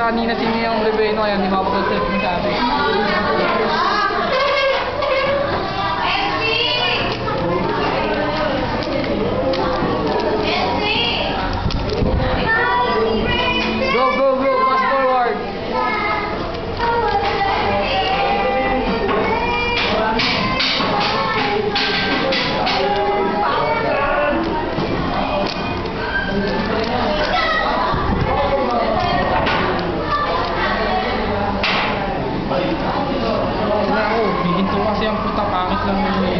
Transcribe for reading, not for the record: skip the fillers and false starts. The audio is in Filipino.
kanina si Miyang Reveno kaya hindi makapag-set masyado. Go, pass forward. Biginto kasi ang puta, pangit lang yun.